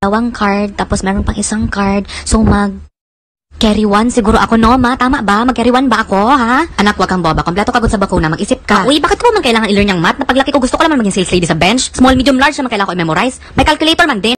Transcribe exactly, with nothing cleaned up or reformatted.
dalawang card, tapos meron pang isang card. So, mag carry one siguro ako, no, ma? Tama ba? Mag-carry one ba ako, ha? Anak, wag kang boba. Kompleto kagod sa bakuna. Mag-isip ka. Uy, bakit ko man kailangan i-learn yung math? Napaglaki ko, gusto ko naman maging sales lady sa bench. Small, medium, large naman kailangan ko i-memorize. May calculator man din.